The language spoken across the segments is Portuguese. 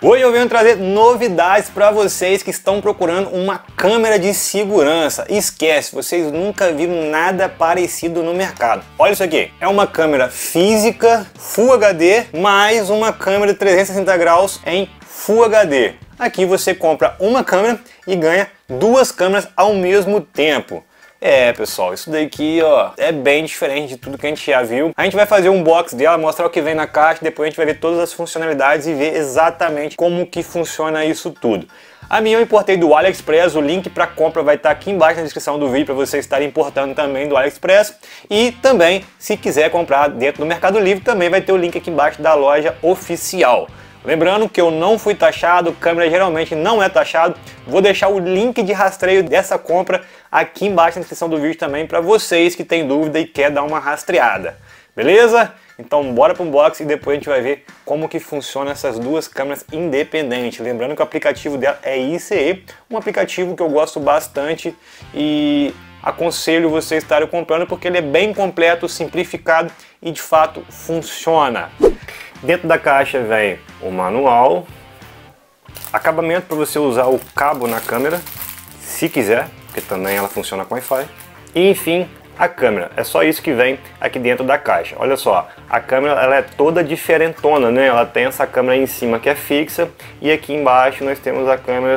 Hoje eu venho trazer novidades para vocês que estão procurando uma câmera de segurança. Esquece, vocês nunca viram nada parecido no mercado. Olha isso aqui, é uma câmera física Full HD mais uma câmera de 360 graus em Full HD. Aqui você compra uma câmera e ganha duas câmeras ao mesmo tempo. É, pessoal, isso daqui, ó, é bem diferente de tudo que a gente já viu. A gente vai fazer um unboxing dela, mostrar o que vem na caixa, depois a gente vai ver todas as funcionalidades e ver exatamente como que funciona isso tudo. A minha eu importei do AliExpress, o link para compra vai estar aqui embaixo na descrição do vídeo para você estar importando também do AliExpress. E também, se quiser comprar dentro do Mercado Livre, também vai ter o link aqui embaixo da loja oficial. Lembrando que eu não fui taxado, câmera geralmente não é taxado. Vou deixar o link de rastreio dessa compra aqui embaixo na descrição do vídeo também para vocês que têm dúvida e quer dar uma rastreada. Beleza? Então bora para o unboxing e depois a gente vai ver como que funciona essas duas câmeras independentes. Lembrando que o aplicativo dela é ICE, um aplicativo que eu gosto bastante e aconselho você estar comprando porque ele é bem completo, simplificado e de fato funciona. Dentro da caixa vem o manual, acabamento para você usar o cabo na câmera, se quiser, porque também ela funciona com Wi-Fi. E enfim, a câmera, é só isso que vem aqui dentro da caixa. Olha só, a câmera ela é toda diferentona, né? Ela tem essa câmera em cima que é fixa e aqui embaixo nós temos a câmera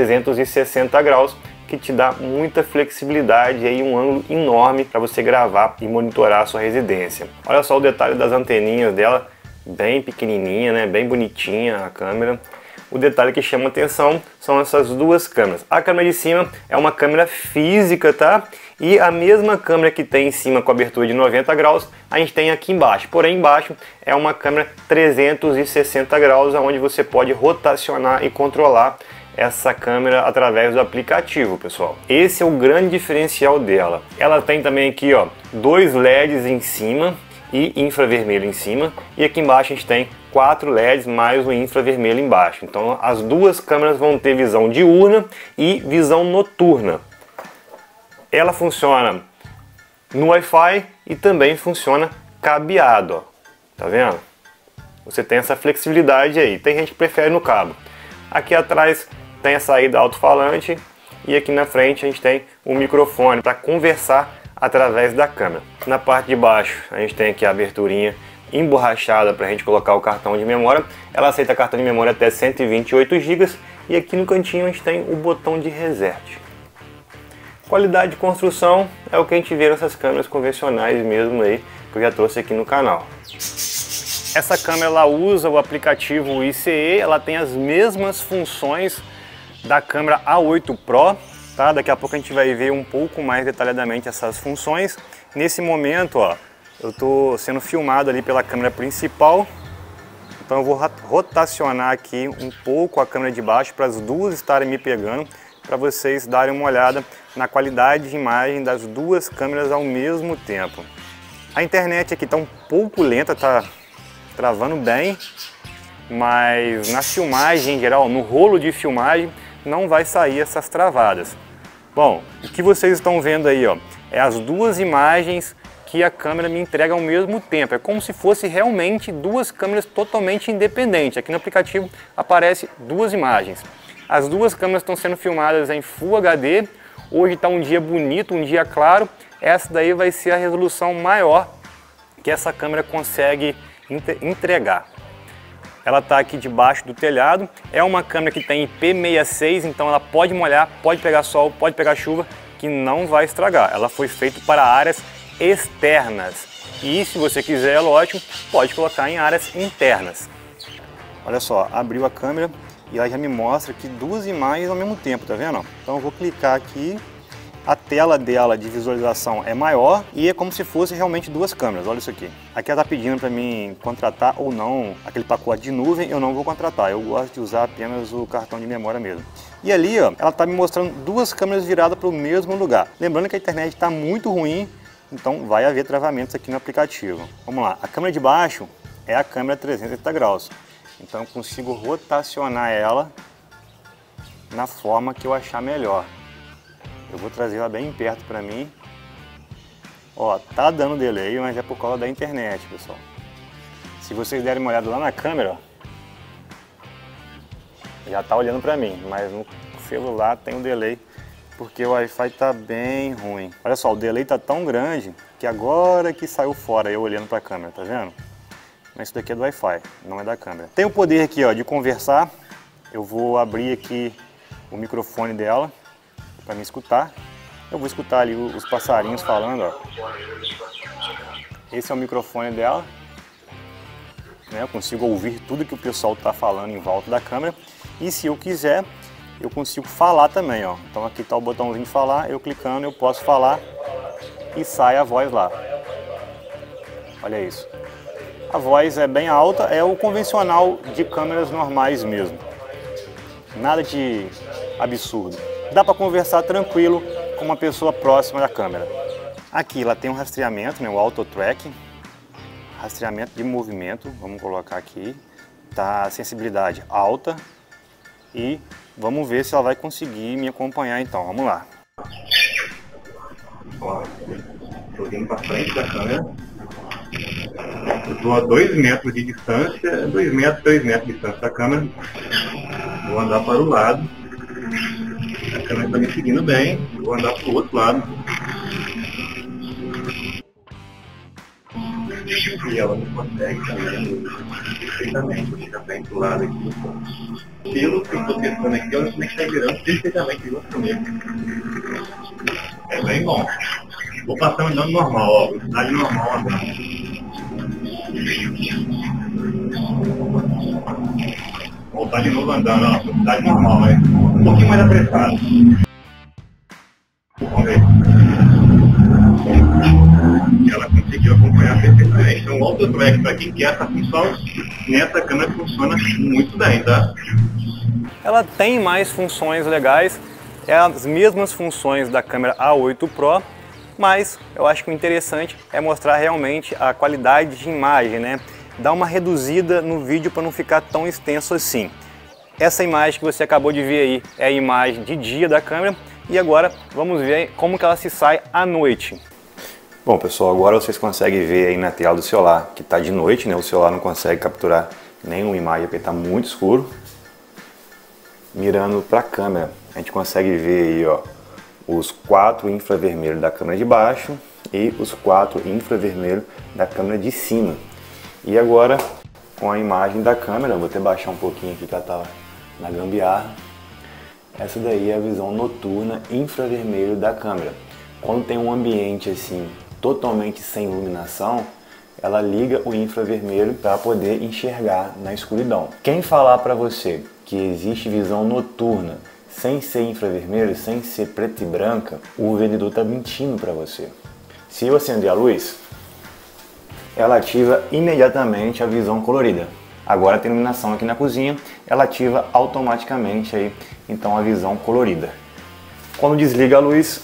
360 graus, que te dá muita flexibilidade e um ângulo enorme para você gravar e monitorar a sua residência. Olha só o detalhe das anteninhas dela, bem pequenininha, né? Bem bonitinha a câmera. O detalhe que chama atenção são essas duas câmeras. A câmera de cima é uma câmera física, tá? E a mesma câmera que tem em cima com abertura de 90 graus, a gente tem aqui embaixo. Porém, embaixo é uma câmera 360 graus, onde você pode rotacionar e controlar essa câmera através do aplicativo, pessoal. Esse é o grande diferencial dela. Ela tem também aqui, ó, dois LEDs em cima e infravermelho em cima, e aqui embaixo a gente tem 4 LEDs mais o infravermelho embaixo. Então as duas câmeras vão ter visão diurna e visão noturna. Ela funciona no Wi-Fi e também funciona cabeado, ó. Tá vendo? Você tem essa flexibilidade aí. Tem gente que prefere no cabo. Aqui atrás tem a saída alto-falante e aqui na frente a gente tem o microfone para conversar através da câmera. Na parte de baixo a gente tem aqui a aberturinha emborrachada para a gente colocar o cartão de memória. Ela aceita cartão de memória até 128 GB e aqui no cantinho a gente tem o botão de reset. Qualidade de construção é o que a gente vê nessas câmeras convencionais mesmo aí, que eu já trouxe aqui no canal. Essa câmera ela usa o aplicativo ICE, ela tem as mesmas funções da câmera A8 Pro. Tá? Daqui a pouco a gente vai ver um pouco mais detalhadamente essas funções. Nesse momento, ó, eu estou sendo filmado ali pela câmera principal. Então eu vou rotacionar aqui um pouco a câmera de baixo para as duas estarem me pegando, para vocês darem uma olhada na qualidade de imagem das duas câmeras ao mesmo tempo. A internet aqui está um pouco lenta, está travando bem, mas na filmagem em geral, no rolo de filmagem, não vai sair essas travadas. Bom, o que vocês estão vendo aí, ó, é as duas imagens que a câmera me entrega ao mesmo tempo. É como se fosse realmente duas câmeras totalmente independentes. Aqui no aplicativo aparece duas imagens. As duas câmeras estão sendo filmadas em Full HD. Hoje está um dia bonito, um dia claro. Essa daí vai ser a resolução maior que essa câmera consegue entregar. Ela está aqui debaixo do telhado, é uma câmera que tem IP66, então ela pode molhar, pode pegar sol, pode pegar chuva, que não vai estragar. Ela foi feita para áreas externas e se você quiser, é lógico, pode colocar em áreas internas. Olha só, abriu a câmera e ela já me mostra aqui duas imagens ao mesmo tempo, tá vendo? Então eu vou clicar aqui. A tela dela de visualização é maior e é como se fosse realmente duas câmeras, olha isso aqui. Aqui ela está pedindo para mim contratar ou não aquele pacote de nuvem, eu não vou contratar, eu gosto de usar apenas o cartão de memória mesmo. E ali, ó, ela está me mostrando duas câmeras viradas para o mesmo lugar. Lembrando que a internet está muito ruim, então vai haver travamentos aqui no aplicativo. Vamos lá, a câmera de baixo é a câmera 360 graus, então eu consigo rotacionar ela na forma que eu achar melhor. Eu vou trazer ela bem perto para mim. Ó, tá dando delay, mas é por causa da internet, pessoal. Se vocês derem uma olhada lá na câmera, ó, já tá olhando para mim, mas no celular tem um delay porque o Wi-Fi tá bem ruim. Olha só, o delay tá tão grande que agora que saiu fora eu olhando para a câmera, tá vendo? Mas isso daqui é do Wi-Fi, não é da câmera. Tem o poder aqui, ó, de conversar. Eu vou abrir aqui o microfone dela para me escutar. Eu vou escutar ali os passarinhos falando, ó. Esse é o microfone dela. Né? Eu consigo ouvir tudo que o pessoal está falando em volta da câmera. E se eu quiser, eu consigo falar também, ó. Então aqui está o botãozinho de falar, eu clicando eu posso falar e sai a voz lá. Olha isso. A voz é bem alta, é o convencional de câmeras normais mesmo. Nada de absurdo. Dá para conversar tranquilo com uma pessoa próxima da câmera. Aqui ela tem um rastreamento, né, o Auto Track. Rastreamento de movimento, vamos colocar aqui. Tá a sensibilidade alta. E vamos ver se ela vai conseguir me acompanhar então. Vamos lá. Ó, tô vindo para frente da câmera. Estou a 2 metros de distância, 2 metros, 3 metros de distância da câmera. Vou andar para o lado. A câmera está me seguindo bem. Vou andar para o outro lado. E ela não consegue também perfeitamente. Vou chegar bem para o lado aqui do ponto. Pelo que eu estou testando aqui, ela também está virando perfeitamente junto comigo. É bem bom. Vou passar andando normal, ó. Velocidade normal andando. Voltar de novo andando, ó, velocidade normal, né? Um pouquinho mais apressado. Vamos ver. E ela conseguiu acompanhar perfeitamente. Então, o Auto Track, para quem quer essa função, nessa câmera funciona muito bem, tá? Ela tem mais funções legais, é as mesmas funções da câmera A8 Pro, mas eu acho que o interessante é mostrar realmente a qualidade de imagem, né? Dar uma reduzida no vídeo para não ficar tão extenso assim. Essa imagem que você acabou de ver aí é a imagem de dia da câmera e agora vamos ver como que ela se sai à noite. Bom pessoal, agora vocês conseguem ver aí na tela do celular que está de noite, né? O celular não consegue capturar nenhuma imagem porque está muito escuro. Mirando para a câmera, a gente consegue ver aí, ó, os 4 infravermelhos da câmera de baixo e os 4 infravermelhos da câmera de cima. E agora, com a imagem da câmera, vou até baixar um pouquinho aqui que ela tá na gambiarra. Essa daí é a visão noturna infravermelho da câmera. Quando tem um ambiente assim, totalmente sem iluminação, ela liga o infravermelho para poder enxergar na escuridão. Quem falar para você que existe visão noturna sem ser infravermelho, sem ser preta e branca, o vendedor está mentindo para você. Se eu acender a luz, ela ativa imediatamente a visão colorida. Agora tem iluminação aqui na cozinha, ela ativa automaticamente aí, então a visão colorida. Quando desliga a luz,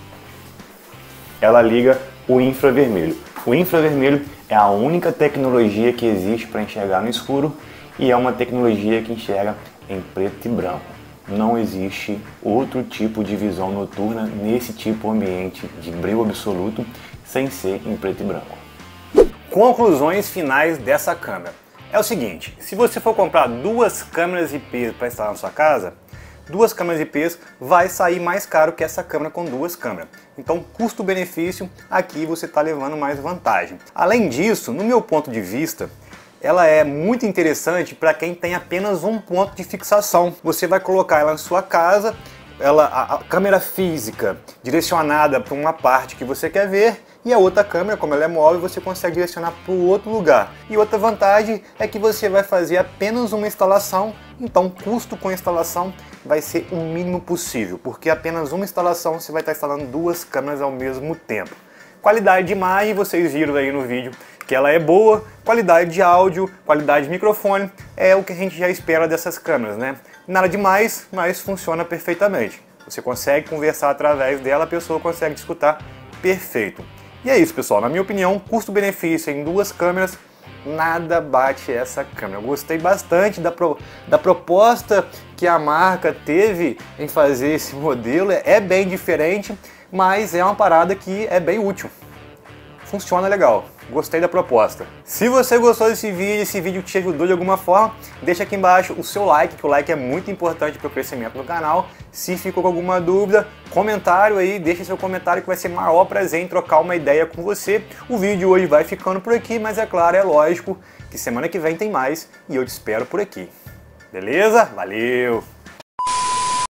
ela liga o infravermelho. O infravermelho é a única tecnologia que existe para enxergar no escuro e é uma tecnologia que enxerga em preto e branco. Não existe outro tipo de visão noturna nesse tipo de ambiente de brilho absoluto sem ser em preto e branco. Conclusões finais dessa câmera. É o seguinte, se você for comprar 2 câmeras IP para instalar na sua casa, 2 câmeras IPs vai sair mais caro que essa câmera com 2 câmeras. Então, custo-benefício, aqui você está levando mais vantagem. Além disso, no meu ponto de vista, ela é muito interessante para quem tem apenas um ponto de fixação. Você vai colocar ela na sua casa, a câmera física direcionada para uma parte que você quer ver, e a outra câmera, como ela é móvel, você consegue direcionar para o outro lugar. E outra vantagem é que você vai fazer apenas uma instalação, então o custo com a instalação vai ser o mínimo possível, porque apenas uma instalação você vai estar instalando 2 câmeras ao mesmo tempo. Qualidade de imagem, vocês viram aí no vídeo que ela é boa, qualidade de áudio, qualidade de microfone, é o que a gente já espera dessas câmeras, né? Nada demais, mas funciona perfeitamente. Você consegue conversar através dela, a pessoa consegue te escutar perfeito. E é isso, pessoal. Na minha opinião, custo-benefício em 2 câmeras, nada bate essa câmera. Eu gostei bastante da proposta que a marca teve em fazer esse modelo. É bem diferente, mas é uma parada que é bem útil. Funciona legal. Gostei da proposta. Se você gostou desse vídeo, esse vídeo te ajudou de alguma forma, deixa aqui embaixo o seu like, que o like é muito importante para o crescimento do canal. Se ficou com alguma dúvida, comentário aí, deixa seu comentário que vai ser maior prazer em trocar uma ideia com você. O vídeo hoje vai ficando por aqui, mas é claro, é lógico que semana que vem tem mais e eu te espero por aqui. Beleza? Valeu!